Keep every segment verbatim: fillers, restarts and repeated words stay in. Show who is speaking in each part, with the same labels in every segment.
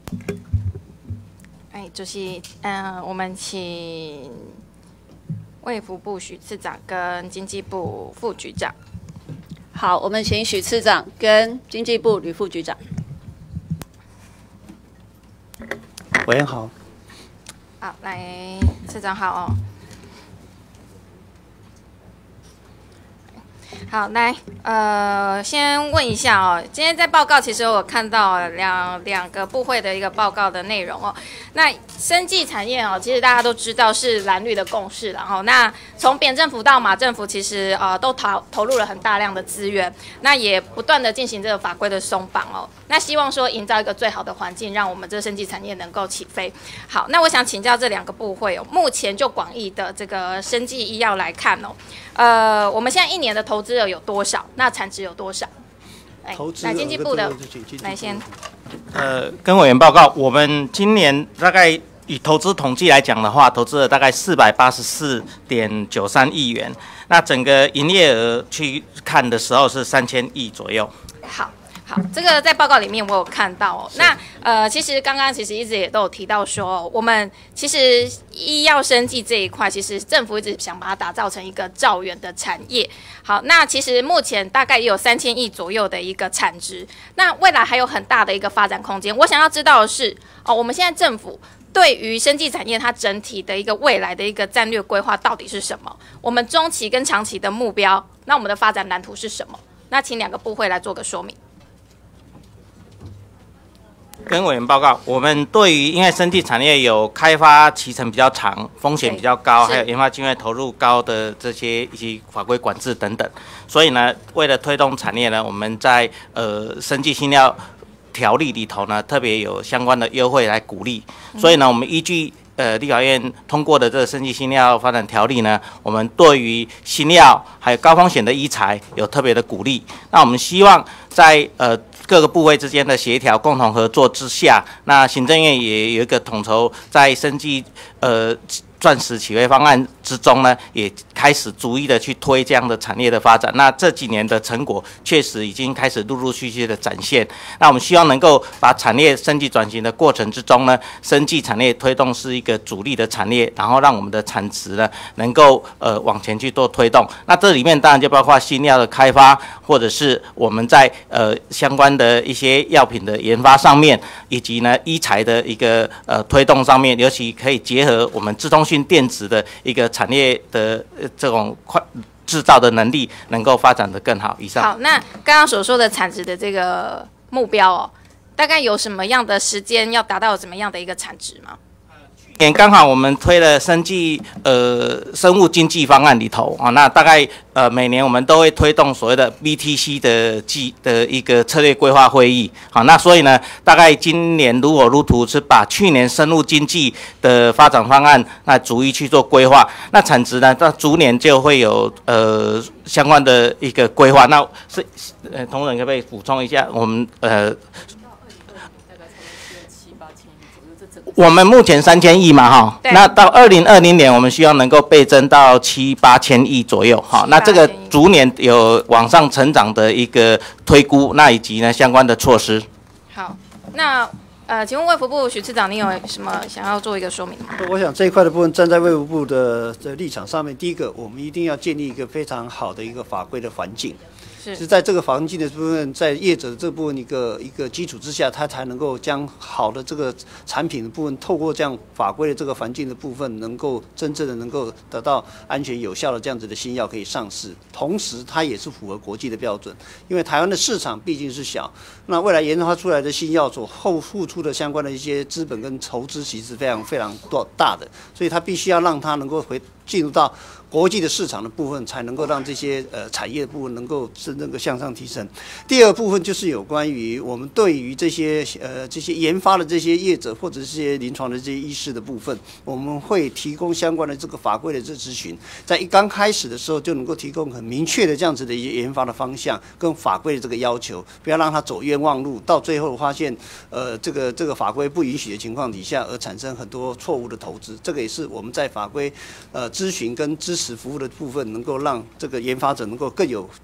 Speaker 1: 哎，主席，嗯、呃，我们请卫福部许次长跟经济部副局长。
Speaker 2: 好，我们请许次长跟经济部吕副局长。
Speaker 3: 委员好。
Speaker 1: 好，来，次长好哦。好，来，呃，先问一下哦，今天在报告其实我看到两两个部会的一个报告的内容哦。那生技产业哦，其实大家都知道是蓝绿的共识，然后那从扁政府到马政府，其实呃都投投入了很大量的资源，那也不断的进行这个法规的松绑哦。那希望说营造一个最好的环境，让我们这个生技产业能够起飞。好，那我想请教这两个部会哦，目前就广义的这个生技医药来看哦，呃，我们现在一年的投资额有多少？那产值有多少？哎，
Speaker 3: 投资
Speaker 1: 来经济部的来先。
Speaker 4: 呃，跟委员报告，我们今年大概以投资统计来讲的话，投资了大概四百八十四点九三亿元。那整个营业额去看的时候是三千亿左右。
Speaker 1: 好。好，这个在报告里面我有看到哦。那呃，其实刚刚其实一直也都有提到说，我们其实医药生技这一块，其实政府一直想把它打造成一个兆元的产业。好，那其实目前大概也有三千亿左右的一个产值，那未来还有很大的一个发展空间。我想要知道的是，哦，我们现在政府对于生技产业它整体的一个未来的一个战略规划到底是什么？我们中期跟长期的目标，那我们的发展蓝图是什么？那请两个部会来做个说明。
Speaker 4: 跟委员报告，我们对于因为生技产业有开发期程比较长、风险比较高，还有研发经费投入高的这些以及法规管制等等，所以呢，为了推动产业呢，我们在呃生技新药条例里头呢，特别有相关的优惠来鼓励。所以呢，我们依据呃立法院通过的这个生技新药发展条例呢，我们对于新药还有高风险的医材有特别的鼓励。那我们希望在呃各个部位之间的协调、共同合作之下，那行政院也有一个统筹在生技呃钻石起飞方案之中呢，也开始逐一的去推这样的产业的发展。那这几年的成果确实已经开始陆陆续续的展现。那我们希望能够把产业升级转型的过程之中呢，生技产业推动是一个主力的产业，然后让我们的产值呢能够呃往前去做推动。那这里面当然就包括新药的开发，或者是我们在呃相关的一些药品的研发上面，以及呢医材的一个呃推动上面，尤其可以结合我们资通讯电子的一个产业的这种快制造的能力，能够发展得更好。以上。
Speaker 1: 好，那刚刚所说的产值的这个目标哦，大概有什么样的时间要达到怎么样的一个产值吗？
Speaker 4: 年刚好我们推了生技呃生物经济方案里头啊，那大概呃每年我们都会推动所谓的 B T C 的计的一个策略规划会议，好，那所以呢，大概今年如火如荼是把去年生物经济的发展方案那逐一去做规划，那产值呢到逐年就会有呃相关的一个规划，那是呃同仁可不可以补充一下我们呃？我们目前三千亿嘛，哈，那到二零二零年，我们希望能够倍增到七八千亿左右，哈，那这个逐年有往上成长的一个推估，那以及呢相关的措施。
Speaker 1: 好，那呃，请问卫福部许次长，你有什么想要做一个说明吗？
Speaker 3: 我想这一块的部分，站在卫福部的的立场上面，第一个，我们一定要建立一个非常好的一个法规的环境。是在这个环境的部分，在业者的这部分一个一个基础之下，他才能够将好的这个产品的部分，透过这样法规的这个环境的部分，能够真正的能够得到安全有效的这样子的新药可以上市。同时，它也是符合国际的标准，因为台湾的市场毕竟是小，那未来研发出来的新药所后付出的相关的一些资本跟投资，其实非常非常多大的，所以它必须要让它能够回进入到国际的市场的部分，才能够让这些呃产业的部分能够是能够向上提升。第二部分就是有关于我们对于这些呃这些研发的这些业者或者这些临床的这些医师的部分，我们会提供相关的这个法规的这咨询，在一刚开始的时候就能够提供很明确的这样子的一些研发的方向跟法规的这个要求，不要让他走冤枉路，到最后发现呃这个这个法规不允许的情况底下，而产生很多错误的投资。这个也是我们在法规呃咨询跟支持服务的部分，能够让这个研发者能够更有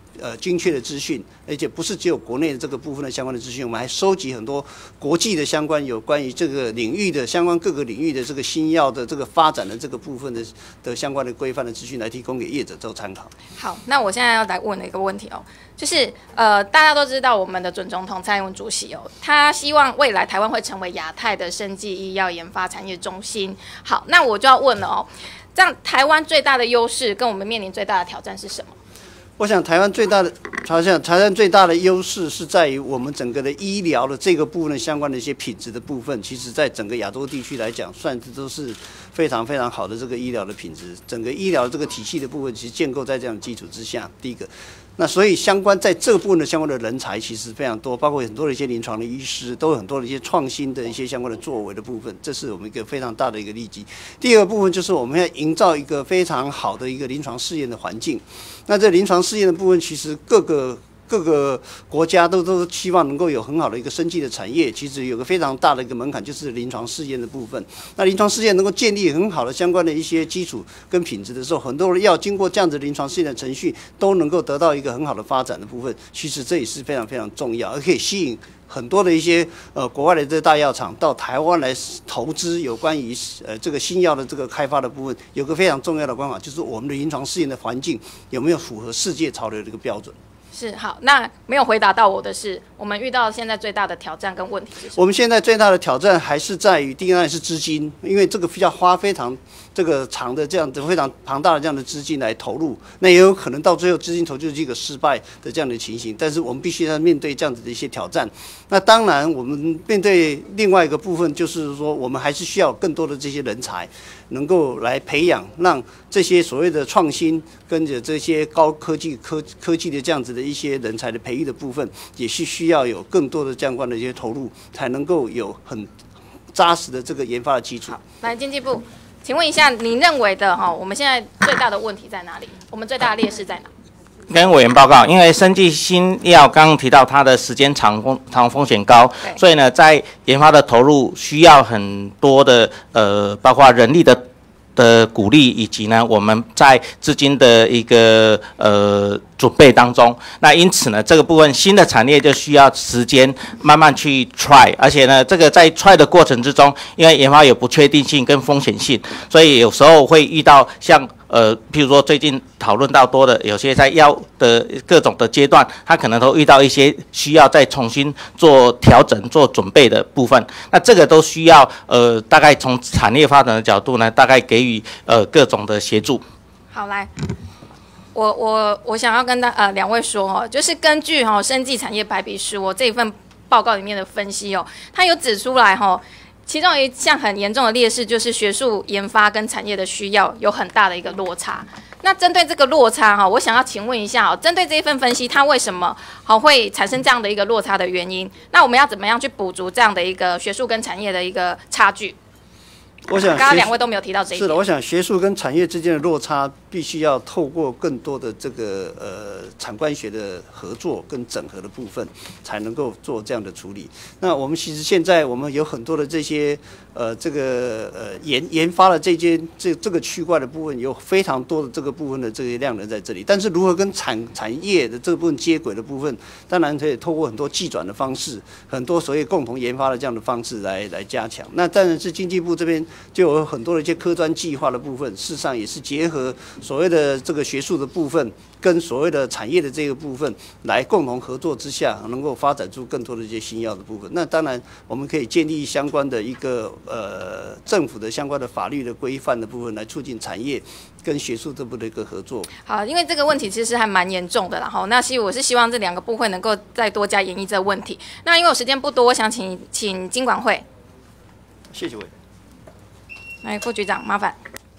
Speaker 3: 呃精确的资讯，而且不是只有国内的这个部分的相关的资讯，我们还收集很多国际的相关有关于这个领域的相关各个领域的这个新药的这个发展的这个部分的的相关的规范的资讯来提供给业者做参考。
Speaker 1: 好，那我现在要来问的一个问题哦，就是呃大家都知道我们的准总统蔡英文主席哦，他希望未来台湾会成为亚太的生技医药研发产业中心。好，那我就要问了哦，这样台湾最大的优势跟我们面临最大的挑战是什么？
Speaker 3: 我想台湾最大的，好像台湾最大的优势是在于我们整个的医疗的这个部分相关的一些品质的部分，其实在整个亚洲地区来讲，算是都是非常非常好的这个医疗的品质。整个医疗这个体系的部分，其实建构在这样的基础之下。第一个，那所以相关在这部分的相关的人才其实非常多，包括很多的一些临床的医师，都有很多的一些创新的一些相关的作为的部分，这是我们一个非常大的一个利基。第二个部分就是我们要营造一个非常好的一个临床试验的环境。那这临床试验的部分，其实各个各个国家都都希望能够有很好的一个生技的产业。其实有个非常大的一个门槛，就是临床试验的部分。那临床试验能够建立很好的相关的一些基础跟品质的时候，很多人要经过这样子临床试验的程序，都能够得到一个很好的发展的部分。其实这也是非常非常重要，而可以吸引很多的一些呃国外的这大药厂到台湾来投资有关于呃这个新药的这个开发的部分，有个非常重要的关卡，就是我们的临床试验的环境有没有符合世界潮流的一个标准。
Speaker 1: 是，好，那没有回答到我的是，我们遇到现在最大的挑战跟问题是什么？
Speaker 3: 我们现在最大的挑战还是在于，第一个是资金，因为这个需要花非常这个长的这样子非常庞大的这样的资金来投入，那也有可能到最后资金投就是一个失败的这样的情形。但是我们必须要面对这样子的一些挑战。那当然，我们面对另外一个部分，就是说我们还是需要更多的这些人才，能够来培养，让这些所谓的创新跟着这些高科技科科技的这样子的一些人才的培育的部分，也是需要有更多的相关的一些投入，才能够有很扎实的这个研发的基础。
Speaker 1: 好，来经济部，请问一下，您认为的哈，我们现在最大的问题在哪里？我们最大的劣势在哪？
Speaker 4: 跟委员报告，因为生技新药刚刚提到它的时间长、风长风险高，所以呢，在研发的投入需要很多的呃，包括人力的的鼓励，以及呢，我们在资金的一个呃准备当中。那因此呢，这个部分新的产业就需要时间慢慢去 try， 而且呢，这个在 try 的过程之中，因为研发有不确定性跟风险性，所以有时候会遇到像呃，譬如说最近讨论到多的，有些在药的各种的阶段，它可能都遇到一些需要再重新做调整、做准备的部分。那这个都需要呃，大概从产业发展的角度呢，大概给予呃各种的协助。
Speaker 1: 好，来，我我我想要跟大呃两位说哦，就是根据哈、哦、生技产业白皮书我这一份报告里面的分析哦，它有指出来哈、哦。其中一项很严重的劣势就是学术研发跟产业的需要有很大的一个落差。那针对这个落差哈，我想要请问一下哦，针对这一份分析，它为什么好会产生这样的一个落差的原因？那我们要怎么样去补足这样的一个学术跟产业的一个差距？
Speaker 3: 我想
Speaker 1: 刚刚两位都没有提到这一点。
Speaker 3: 是的，我想学术跟产业之间的落差，必须要透过更多的这个呃产官学的合作跟整合的部分，才能够做这样的处理。那我们其实现在我们有很多的这些呃这个呃研研发的这些这这个区块的部分，有非常多的这个部分的这些量能在这里。但是如何跟产产业的这部分接轨的部分，当然可以透过很多技转的方式，很多所谓共同研发的这样的方式来来加强。那当然是经济部这边就有很多的一些科专计划的部分，事实上也是结合所谓的这个学术的部分跟所谓的产业的这个部分来共同合作之下，能够发展出更多的一些新药的部分。那当然我们可以建立相关的一个呃政府的相关的法律的规范的部分，来促进产业跟学术这部的一个合作。
Speaker 1: 好，因为这个问题其实还蛮严重的啦，哈。那其实我是希望这两个部会能够再多加研议这个问题。那因为我时间不多，我想请请金管会。
Speaker 3: 谢谢委员。
Speaker 1: 来，副局长，麻烦。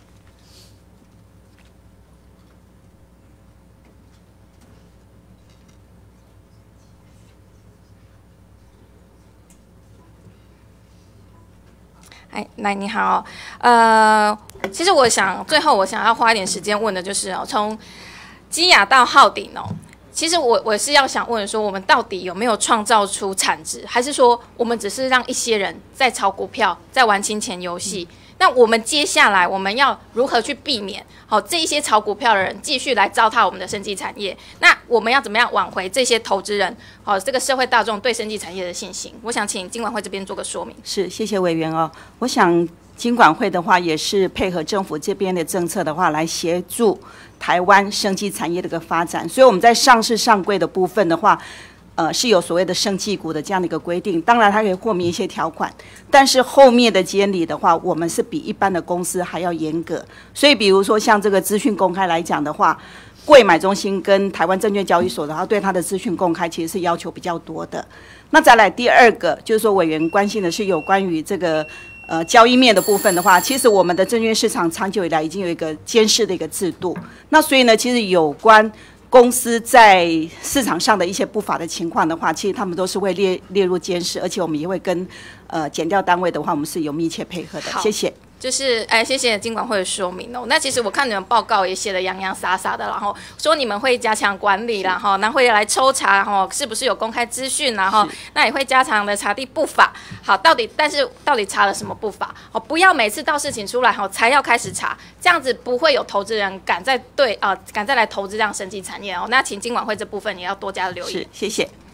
Speaker 1: 哎，来，你好，呃，其实我想最后我想要花一点时间问的就是哦，从基亚到浩鼎哦， 其实我我是要想问说，我们到底有没有创造出产值，还是说我们只是让一些人在炒股票，在玩金钱游戏？嗯，那我们接下来我们要如何去避免好这一些炒股票的人继续来糟蹋我们的生技产业？那我们要怎么样挽回这些投资人好这个社会大众对生技产业的信心？我想请金管会这边做个说明。
Speaker 5: 是，谢谢委员哦。我想金管会的话也是配合政府这边的政策的话，来协助台湾生技产业的一个发展。所以我们在上市上柜的部分的话，呃，是有所谓的生技股的这样的一个规定，当然它可以豁免一些条款，但是后面的监理的话，我们是比一般的公司还要严格。所以比如说像这个资讯公开来讲的话，柜买中心跟台湾证券交易所的话，对它的资讯公开其实是要求比较多的。那再来第二个，就是说委员关心的是有关于这个呃交易面的部分的话，其实我们的证券市场长久以来已经有一个监视的一个制度。那所以呢，其实有关公司在市场上的一些不法的情况的话，其实他们都是会列列入监视，而且我们也会跟呃检调单位的话，我们是有密切配合的。谢谢。
Speaker 1: 就是哎，谢谢金管会的说明哦。那其实我看你们报告也写得洋洋洒洒的，然后说你们会加强管理啦，哈，那会来抽查，然后是不是有公开资讯，然后那也会加强的查地不法。好，到底但是到底查了什么不法？哦，不要每次到事情出来后才要开始查，这样子不会有投资人敢再对啊、呃、敢再来投资这样生技产业哦。那请金管会这部分也要多加留意。
Speaker 5: 是，谢谢。